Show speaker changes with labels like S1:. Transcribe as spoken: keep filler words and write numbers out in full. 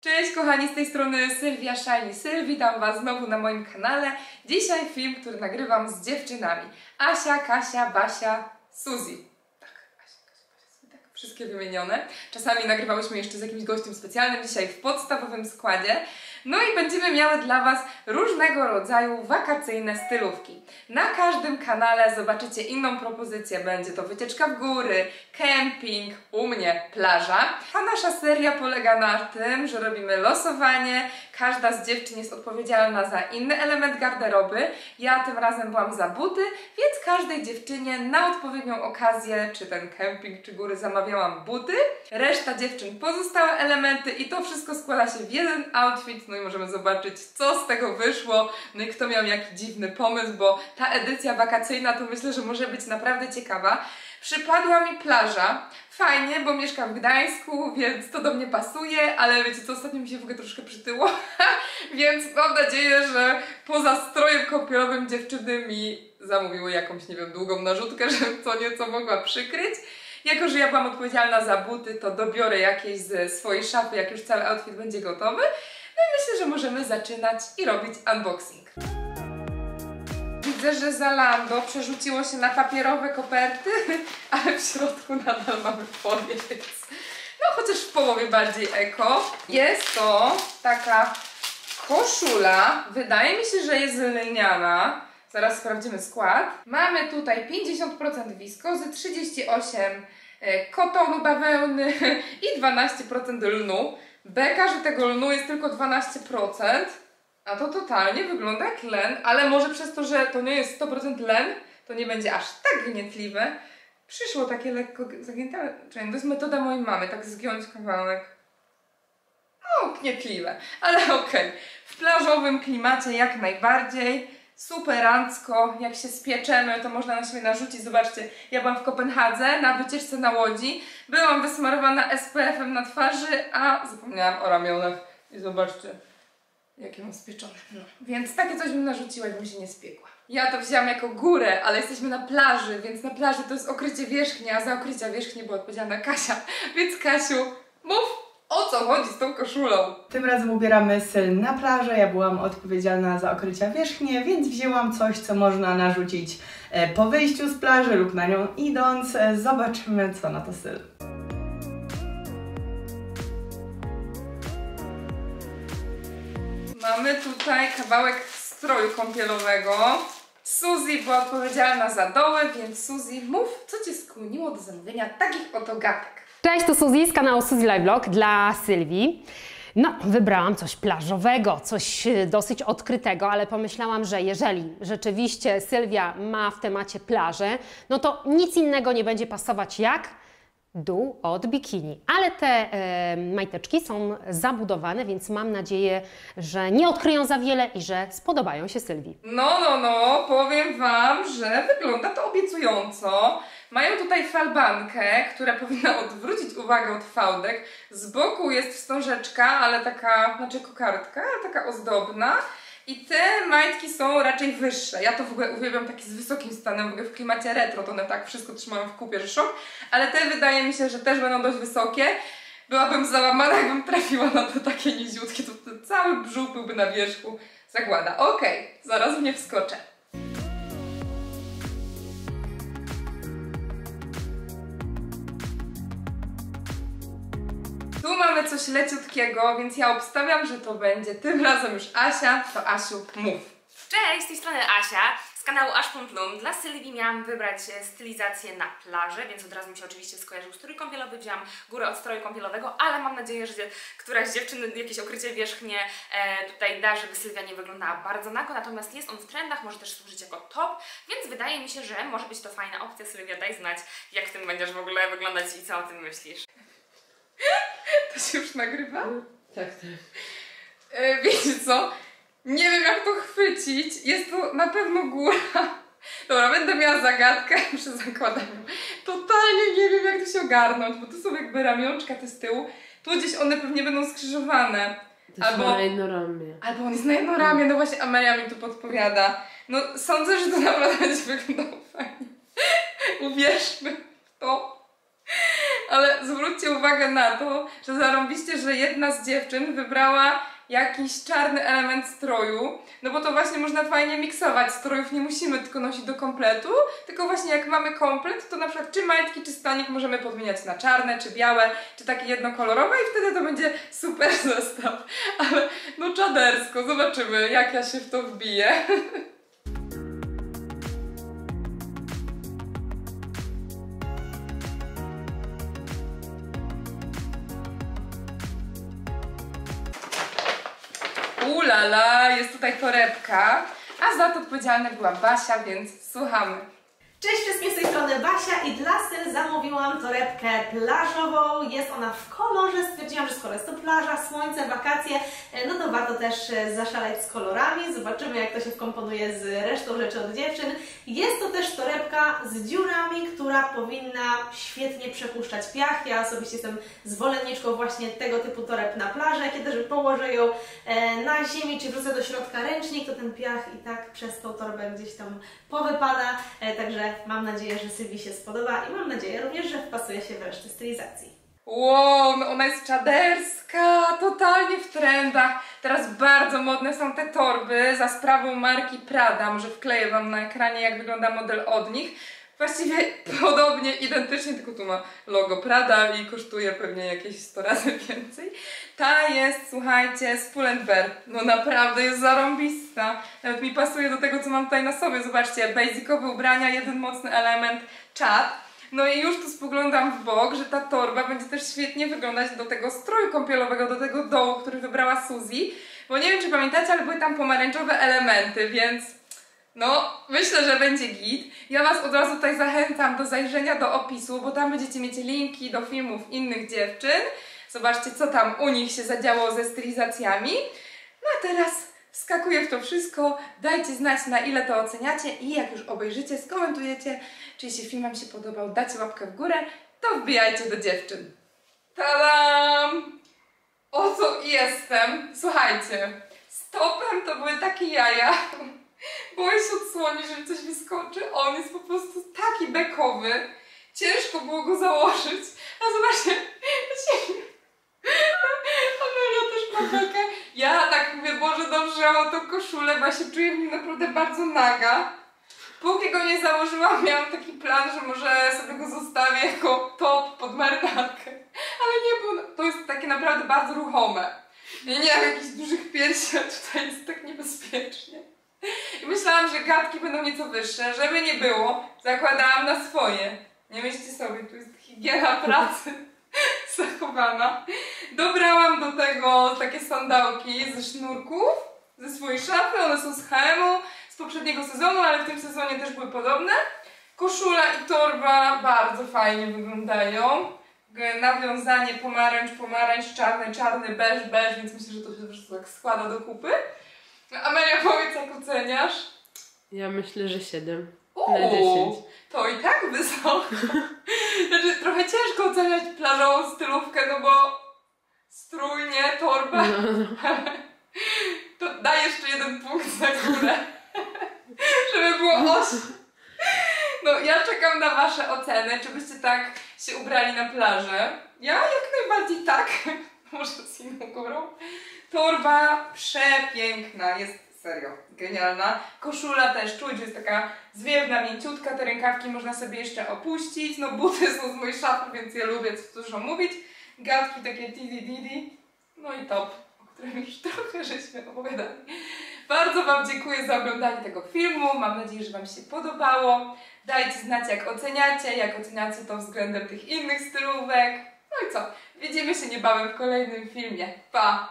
S1: Cześć kochani, z tej strony Sylwia Shiny Syl, witam was znowu na moim kanale. Dzisiaj film, który nagrywam z dziewczynami. Asia, Kasia, Basia, Suzy. Tak, Asia, Kasia, Basia, tak, wszystkie wymienione. Czasami nagrywałyśmy jeszcze z jakimś gościem specjalnym, dzisiaj w podstawowym składzie. No i będziemy miały dla was różnego rodzaju wakacyjne stylówki. Na każdym kanale zobaczycie inną propozycję. Będzie to wycieczka w góry, kemping, u mnie plaża. A nasza seria polega na tym, że robimy losowanie. Każda z dziewczyn jest odpowiedzialna za inny element garderoby. Ja tym razem byłam za buty, więc każdej dziewczynie na odpowiednią okazję, czy ten kemping, czy góry, zamawiałam buty. Reszta dziewczyn pozostałe elementy i to wszystko składa się w jeden outfit. No i możemy zobaczyć, co z tego wyszło. No i kto miał jaki dziwny pomysł, bo ta edycja wakacyjna to myślę, że może być naprawdę ciekawa. Przypadła mi plaża. Fajnie, bo mieszkam w Gdańsku, więc to do mnie pasuje, ale wiecie co, ostatnio mi się w ogóle troszkę przytyło, więc mam nadzieję, że poza strojem kąpielowym dziewczyny mi zamówiły jakąś, nie wiem, długą narzutkę, żebym to nieco mogła przykryć. Jako że ja byłam odpowiedzialna za buty, to dobiorę jakieś ze swojej szafy, jak już cały outfit będzie gotowy. No i myślę, że możemy zaczynać i robić unboxing. Widzę, że Zalando przerzuciło się na papierowe koperty, ale w środku nadal mamy folię, więc no chociaż w połowie bardziej eko. Jest to taka koszula, wydaje mi się, że jest lniana. Zaraz sprawdzimy skład. Mamy tutaj pięćdziesiąt procent wiskozy, trzydzieści osiem procent kotonu, bawełny i dwanaście procent lnu. Beka, że tego lnu jest tylko dwanaście procent, a to totalnie wygląda jak len, ale może przez to, że to nie jest sto procent len, to nie będzie aż tak gnietliwe. Przyszło takie lekko zagięte, czyli to jest metoda mojej mamy, tak zgiąć kawałek. No, gnietliwe, ale okej. Okay. W plażowym klimacie jak najbardziej. Superancko, jak się spieczemy, to można na siebie narzucić. Zobaczcie, ja byłam w Kopenhadze na wycieczce na łodzi. Byłam wysmarowana S P F em na twarzy, a zapomniałam o ramionach. I zobaczcie, jakie mam spieczone. No. Więc takie coś bym narzuciła, jakbym się nie spiekła. Ja to wzięłam jako górę, ale jesteśmy na plaży, więc na plaży to jest okrycie wierzchni, a za okrycia wierzchni była odpowiedzialna Kasia. Więc Kasiu, mów! O co chodzi z tą koszulą?
S2: Tym razem ubieramy Syl na plażę. Ja byłam odpowiedzialna za okrycia wierzchnie, więc wzięłam coś, co można narzucić po wyjściu z plaży lub na nią idąc. Zobaczymy, co na to Syl.
S1: Mamy tutaj kawałek stroju kąpielowego. Suzy była odpowiedzialna za doły, więc Suzy, mów, co Cię skłoniło do zamówienia takich oto gatek.
S3: Cześć, to Suzy z kanału Suzy Live Vlog dla Sylwii. No, wybrałam coś plażowego, coś dosyć odkrytego, ale pomyślałam, że jeżeli rzeczywiście Sylwia ma w temacie plażę, no to nic innego nie będzie pasować jak dół od bikini. Ale te e, majteczki są zabudowane, więc mam nadzieję, że nie odkryją za wiele i że spodobają się Sylwii.
S1: No, no, no, powiem Wam, że wygląda to obiecująco. Mają tutaj falbankę, która powinna odwrócić uwagę od fałdek. Z boku jest wstążeczka, ale taka, znaczy kokardka, ale taka ozdobna. I te majtki są raczej wyższe. Ja to w ogóle uwielbiam takie z wysokim stanem, w ogóle w klimacie retro, to one tak wszystko trzymają w kupie, że szok. Ale te wydaje mi się, że też będą dość wysokie. Byłabym załamana, jakbym trafiła na to takie niziutkie, to, to cały brzuch byłby na wierzchu zagłada. Okej, okay, zaraz w nie wskoczę. Tu mamy coś leciutkiego, więc ja obstawiam, że to będzie tym razem już Asia. To Asiu, mów.
S4: Cześć, z tej strony Asia z kanału Ash Plum Plum. Dla Sylwii miałam wybrać stylizację na plaży, więc od razu mi się oczywiście skojarzył strój kąpielowy. Wzięłam górę od stroju kąpielowego, ale mam nadzieję, że któraś z dziewczyn jakieś okrycie wierzchnie e, tutaj da, żeby Sylwia nie wyglądała bardzo nago. Natomiast jest on w trendach, może też służyć jako top, więc wydaje mi się, że może być to fajna opcja. Sylwia, daj znać, jak w tym będziesz w ogóle wyglądać i co o tym myślisz.
S1: To się już nagrywa?
S2: Tak, tak.
S1: E, wiecie co? Nie wiem, jak to chwycić. Jest to na pewno góra. Dobra, będę miała zagadkę przy zakładaniu. Totalnie nie wiem, jak to się ogarnąć, bo tu są jakby ramionczka te z tyłu. Tu gdzieś one pewnie będą skrzyżowane.
S5: To albo na jedno ramię.
S1: Albo on jest na jedno ramię, no właśnie Amelia mi tu podpowiada. No sądzę, że to naprawdę będzie wyglądało fajnie. Uwierzmy w to. Ale zwróćcie uwagę na to, że zarąbiście, że jedna z dziewczyn wybrała jakiś czarny element stroju, no bo to właśnie można fajnie miksować. Strojów nie musimy tylko nosić do kompletu, tylko właśnie jak mamy komplet, to na przykład czy majtki, czy stanik możemy podmieniać na czarne, czy białe, czy takie jednokolorowe i wtedy to będzie super zestaw. Ale no czadersko, zobaczymy jak ja się w to wbiję. Ulala, jest tutaj torebka, a za to odpowiedzialna była Basia, więc słuchamy.
S6: Cześć wszystkim, z tej strony Basia i dla Syl zamówiłam torebkę plażową. Jest ona w kolorze, stwierdziłam, że skoro jest to plaża, słońce, wakacje, no to warto też zaszaleć z kolorami. Zobaczymy, jak to się wkomponuje z resztą rzeczy od dziewczyn. Jest to też torebka z dziurami, która powinna świetnie przepuszczać piach. Ja osobiście jestem zwolenniczką właśnie tego typu toreb na plażę. Kiedy też położę ją na ziemi, czy wrzucę do środka ręcznik, to ten piach i tak przez tą torbę gdzieś tam powypada. Także mam nadzieję, że Sylwii się spodoba i mam nadzieję również, że wpasuje się w resztę stylizacji.
S1: Wow, no ona jest czaderska, totalnie w trendach. Teraz bardzo modne są te torby za sprawą marki Prada. Może wkleję Wam na ekranie, jak wygląda model od nich. Właściwie podobnie, identycznie, tylko tu ma logo Prada i kosztuje pewnie jakieś sto razy więcej. Ta jest, słuchajcie, z Pull and Bear. No naprawdę jest zarąbista. Nawet mi pasuje do tego, co mam tutaj na sobie. Zobaczcie, basicowe ubrania, jeden mocny element, czat. No i już tu spoglądam w bok, że ta torba będzie też świetnie wyglądać do tego stroju kąpielowego, do tego dołu, który wybrała Suzy. Bo nie wiem, czy pamiętacie, ale były tam pomarańczowe elementy, więc... no, myślę, że będzie git. Ja Was od razu tutaj zachęcam do zajrzenia do opisu, bo tam będziecie mieć linki do filmów innych dziewczyn. Zobaczcie, co tam u nich się zadziało ze stylizacjami. No a teraz wskakuję w to wszystko. Dajcie znać, na ile to oceniacie i jak już obejrzycie, skomentujecie, czy jeśli film Wam się podobał, dacie łapkę w górę, to wbijajcie do dziewczyn. Tadam! O co jestem? Słuchajcie, stopem to były takie jaja. Boję się odsłonić, żeby coś mi skoczy. On jest po prostu taki bekowy. Ciężko było go założyć. A zobaczcie, Amelia też ma bekę. Ja tak mówię, Boże, dobrze o tą koszulę, bo ja się czuję w nim naprawdę bardzo naga. Póki go nie założyłam, miałam taki plan, że może sobie go zostawię jako top pod marynarkę. Ale nie, bo to jest takie naprawdę bardzo ruchome. Ja nie mam jakichś dużych piersi, a tutaj jest tak niebezpiecznie. I myślałam, że gadki będą nieco wyższe, żeby nie było, zakładałam na swoje. Nie myślcie sobie, tu jest higiena pracy zachowana. Dobrałam do tego takie sandałki ze sznurków, ze swojej szafy, one są z H M u, z poprzedniego sezonu, ale w tym sezonie też były podobne. Koszula i torba bardzo fajnie wyglądają. Nawiązanie pomarańcz, pomarańcz, czarny, czarny, beż, beż, więc myślę, że to się po prostu tak składa do kupy. Amelia, powiedz, jak oceniasz?
S5: Ja myślę, że siedem
S1: Uuu,
S5: na dziesięć.
S1: To i tak wysoko. Znaczy, trochę ciężko oceniać plażową stylówkę, no bo strój, nie, torba.
S5: No, no.
S1: To daj jeszcze jeden punkt za górę, żeby było osiem. No, ja czekam na Wasze oceny, czy byście tak się ubrali na plażę. Ja jak najbardziej tak, może z inną górą. Torba przepiękna, jest serio genialna. Koszula też czuć, że jest taka zwiewna, mięciutka, te rękawki można sobie jeszcze opuścić. No buty są z mojej szafy, więc je lubię, co dużo mówić. Gadki takie didi didi. No i top, o którym już trochę żeśmy opowiadali. Bardzo Wam dziękuję za oglądanie tego filmu. Mam nadzieję, że Wam się podobało. Dajcie znać, jak oceniacie, jak oceniacie to względem tych innych stylówek. No i co? Widzimy się niebawem w kolejnym filmie. Pa!